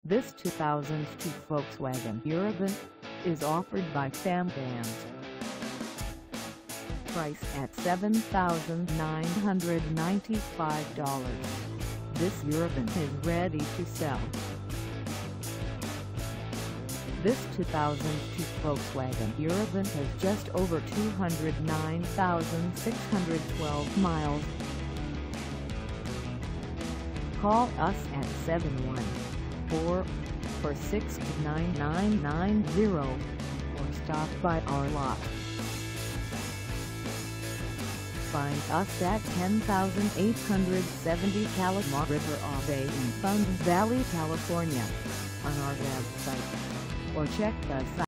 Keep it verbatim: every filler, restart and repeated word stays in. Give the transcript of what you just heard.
This two thousand two Volkswagen Urban is offered by Fam Vans. Price at seven thousand nine hundred ninety-five dollars. This Urban is ready to sell. This two thousand two Volkswagen Urban has just over two hundred nine thousand six hundred twelve miles. Call us at seven one four, four six nine, nine nine zero or stop by our lot. Find us at ten thousand eight hundred seventy Calamar River Ave in Fountain Valley, California, on our website, or check us